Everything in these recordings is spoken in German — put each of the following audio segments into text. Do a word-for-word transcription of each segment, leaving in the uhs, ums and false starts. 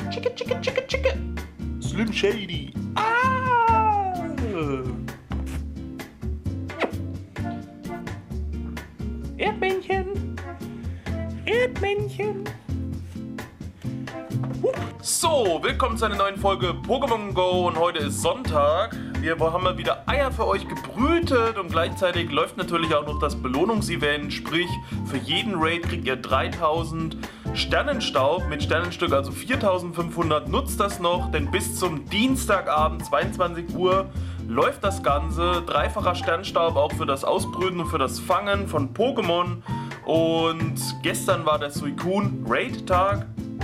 Chicke, chicke, chicke, chicke. Slim Shady. Ah! Erdmännchen. Erdmännchen. So, willkommen zu einer neuen Folge Pokémon Go und heute ist Sonntag. Wir haben mal wieder Eier für euch gebrütet und gleichzeitig läuft natürlich auch noch das Belohnungsevent, sprich für jeden Raid kriegt ihr dreitausend Sternenstaub mit Sternenstück, also viertausendfünfhundert. Nutzt das noch, denn bis zum Dienstagabend zweiundzwanzig Uhr läuft das Ganze. Dreifacher Sternstaub auch für das Ausbrüten und für das Fangen von Pokémon. Und gestern war der Suicune Raid Tag.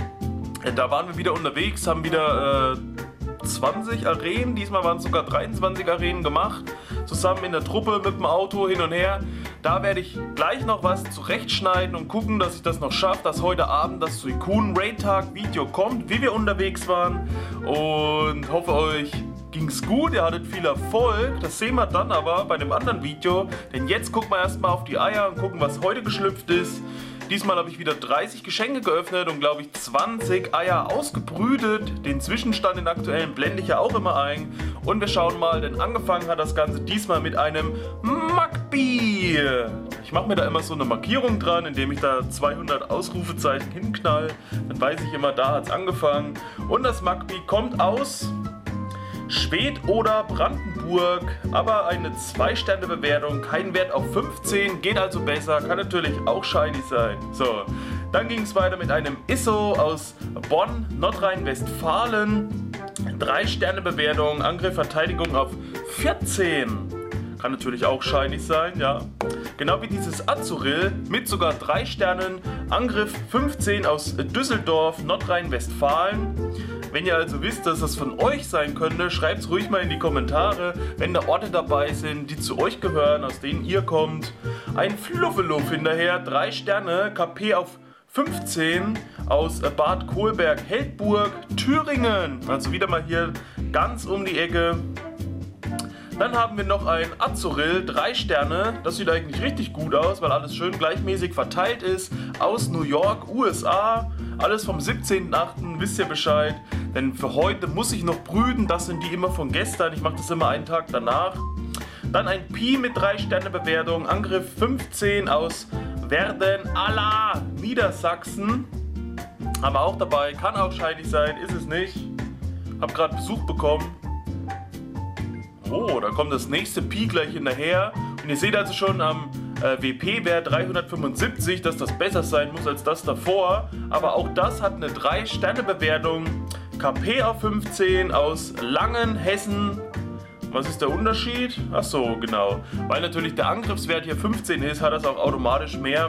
Da waren wir wieder unterwegs, haben wieder äh, zwanzig Arenen, diesmal waren es sogar dreiundzwanzig Arenen gemacht, zusammen in der Truppe mit dem Auto hin und her. Da werde ich gleich noch was zurechtschneiden und gucken, dass ich das noch schaffe, dass heute Abend das Suicune Raid Tag Video kommt, wie wir unterwegs waren, und hoffe, euch ging's gut, ihr hattet viel Erfolg. Das sehen wir dann aber bei dem anderen Video, denn jetzt gucken wir erstmal auf die Eier und gucken, was heute geschlüpft ist. Diesmal habe ich wieder dreißig Geschenke geöffnet und glaube ich zwanzig Eier ausgebrütet. Den Zwischenstand, den aktuellen, blende ich ja auch immer ein. Und wir schauen mal, denn angefangen hat das Ganze diesmal mit einem Magby. Ich mache mir da immer so eine Markierung dran, indem ich da zweihundert Ausrufezeichen hinknall. Dann weiß ich immer, da hat es angefangen. Und das Magby kommt aus Schwedt oder Brandenburg, aber eine zwei Sterne Bewertung, kein Wert auf fünfzehn, geht also besser, kann natürlich auch shiny sein. So, dann ging es weiter mit einem Isso aus Bonn, Nordrhein-Westfalen, drei Sterne Bewertung, Angriff, Verteidigung auf vierzehn. Kann natürlich auch shiny sein, ja. Genau wie dieses Azuril mit sogar drei Sternen, Angriff fünfzehn aus Düsseldorf, Nordrhein-Westfalen. Wenn ihr also wisst, dass das von euch sein könnte, schreibt es ruhig mal in die Kommentare, wenn da Orte dabei sind, die zu euch gehören, aus denen ihr kommt. Ein Fluffeluff hinterher, drei Sterne, K P auf fünfzehn aus Bad Kohlberg, Heldburg, Thüringen. Also wieder mal hier ganz um die Ecke. Dann haben wir noch ein Azuril, drei Sterne, das sieht eigentlich richtig gut aus, weil alles schön gleichmäßig verteilt ist, aus New York, U S A, alles vom siebzehnten achten, wisst ihr Bescheid, denn für heute muss ich noch brüten, das sind die immer von gestern, ich mache das immer einen Tag danach. Dann ein Pi mit drei Sterne Bewertung, Angriff fünfzehn aus Werden alla Niedersachsen, haben wir auch dabei, kann auch shiny sein, ist es nicht, hab gerade Besuch bekommen. Oh, da kommt das nächste Pi gleich hinterher. Und ihr seht also schon am äh, W P-Wert dreihundertfünfundsiebzig, dass das besser sein muss als das davor. Aber auch das hat eine drei Sterne Bewertung. K P auf fünfzehn aus Langen, Hessen. Was ist der Unterschied? Ach so, genau. Weil natürlich der Angriffswert hier fünfzehn ist, hat das auch automatisch mehr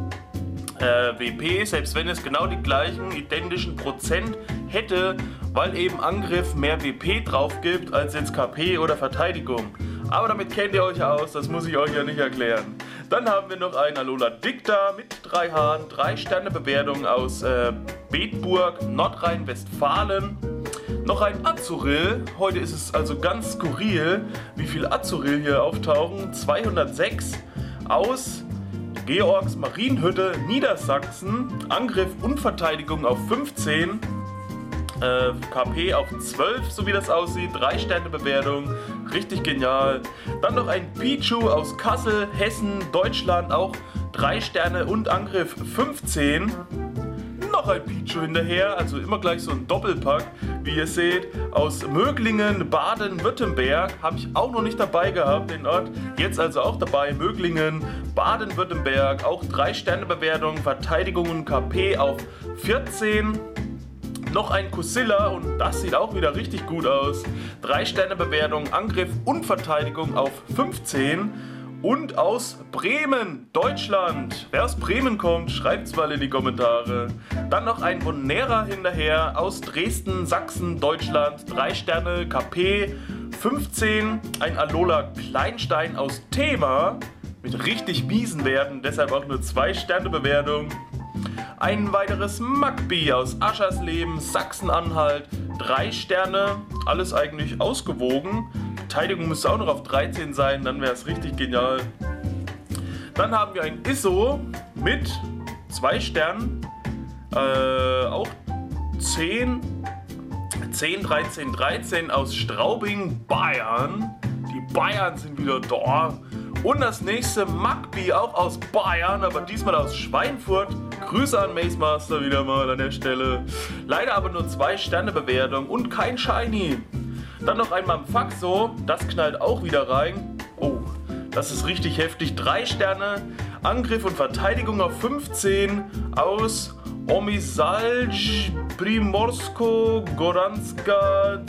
äh, W P, selbst wenn es genau die gleichen identischen Prozent hätte, weil eben Angriff mehr W P drauf gibt als jetzt K P oder Verteidigung. Aber damit kennt ihr euch aus, das muss ich euch ja nicht erklären. Dann haben wir noch einen Alola Dicta mit drei Haaren, drei Sterne Bewertung aus äh, Bedburg, Nordrhein-Westfalen. Noch ein Azuril, heute ist es also ganz skurril, wie viel Azuril hier auftauchen. zweihundertsechs aus Georgs Marienhütte, Niedersachsen, Angriff und Verteidigung auf fünfzehn. Äh, K P auf zwölf, so wie das aussieht, drei Sterne Bewertung, richtig genial. Dann noch ein Pichu aus Kassel, Hessen, Deutschland, auch drei Sterne und Angriff fünfzehn. Noch ein Pichu hinterher, also immer gleich so ein Doppelpack, wie ihr seht, aus Möglingen, Baden-Württemberg, habe ich auch noch nicht dabei gehabt, den Ort, jetzt also auch dabei, Möglingen, Baden-Württemberg, auch drei Sterne Bewertung, Verteidigung und K P auf vierzehn. Noch ein Kusilla und das sieht auch wieder richtig gut aus. drei Sterne Bewertung, Angriff und Verteidigung auf fünfzehn. Und aus Bremen, Deutschland. Wer aus Bremen kommt, schreibt es mal in die Kommentare. Dann noch ein Bonera hinterher aus Dresden, Sachsen, Deutschland. drei Sterne, K P fünfzehn. Ein Alola Kleinstein aus Thema mit richtig miesen Werten, deshalb auch nur zwei Sterne Bewertung. Ein weiteres Magby aus Aschersleben, Sachsen-Anhalt, drei Sterne, alles eigentlich ausgewogen. Verteidigung müsste auch noch auf dreizehn sein, dann wäre es richtig genial. Dann haben wir ein Isso mit zwei Sternen, äh, auch zehn, zehn, dreizehn, dreizehn aus Straubing, Bayern. Die Bayern sind wieder da. Und das nächste Magby, auch aus Bayern, aber diesmal aus Schweinfurt. Grüße an Maze Master wieder mal an der Stelle. Leider aber nur zwei Sterne Bewertung und kein Shiny. Dann noch einmal im Faxo, das knallt auch wieder rein. Oh, das ist richtig heftig. Drei Sterne, Angriff und Verteidigung auf fünfzehn aus Omisalj, Primorsko, Goranska,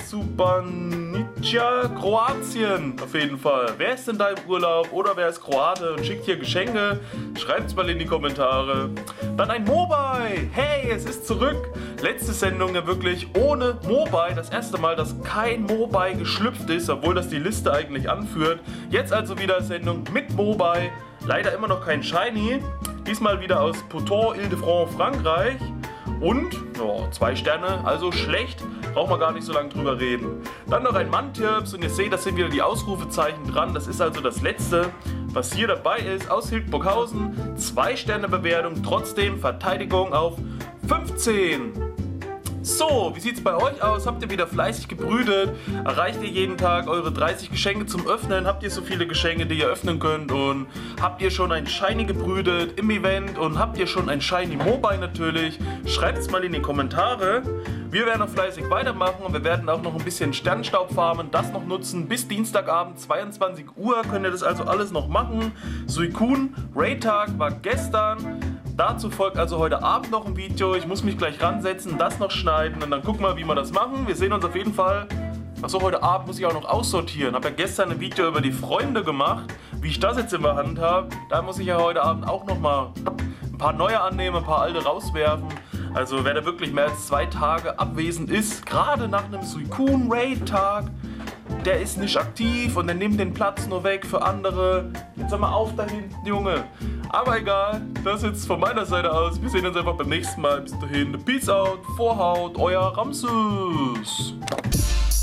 Zubanica, Kroatien auf jeden Fall. Wer ist denn da im Urlaub oder wer ist Kroate und schickt hier Geschenke? Schreibt's mal in die Kommentare. Dann ein Mobile. Hey, es ist zurück. Letzte Sendung ja wirklich ohne Mobile. Das erste Mal, dass kein Mobile geschlüpft ist, obwohl das die Liste eigentlich anführt. Jetzt also wieder Sendung mit Mobile. Leider immer noch kein Shiny. Diesmal wieder aus Poton, Ile-de-France, Frankreich. Und oh, zwei Sterne, also schlecht. Brauchen wir gar nicht so lange drüber reden. Dann noch ein Mantirps und ihr seht, das sind wieder die Ausrufezeichen dran. Das ist also das letzte, was hier dabei ist. Aus Hildburghausen. Zwei Sterne Bewertung, trotzdem Verteidigung auf fünfzehn. So, wie sieht's bei euch aus? Habt ihr wieder fleißig gebrütet? Erreicht ihr jeden Tag eure dreißig Geschenke zum Öffnen? Habt ihr so viele Geschenke, die ihr öffnen könnt? Und habt ihr schon ein Shiny gebrütet im Event? Und habt ihr schon ein Shiny Mobile natürlich? Schreibt es mal in die Kommentare. Wir werden noch fleißig weitermachen und wir werden auch noch ein bisschen Sternstaub farmen, das noch nutzen. Bis Dienstagabend zweiundzwanzig Uhr könnt ihr das also alles noch machen. Suicune Raid-Tag war gestern. Dazu folgt also heute Abend noch ein Video. Ich muss mich gleich ransetzen, das noch schneiden und dann gucken wir, wie wir das machen. Wir sehen uns auf jeden Fall. Achso, heute Abend muss ich auch noch aussortieren. Habe ja gestern ein Video über die Freunde gemacht, wie ich das jetzt in der Hand habe. Da muss ich ja heute Abend auch noch mal ein paar neue annehmen, ein paar alte rauswerfen. Also wer da wirklich mehr als zwei Tage abwesend ist, gerade nach einem Suicune Raid Tag, der ist nicht aktiv und der nimmt den Platz nur weg für andere. Jetzt sag mal auf da hinten, Junge. Aber egal, das jetzt von meiner Seite aus. Wir sehen uns einfach beim nächsten Mal. Bis dahin, Peace out, Vorhaut, euer Ramses.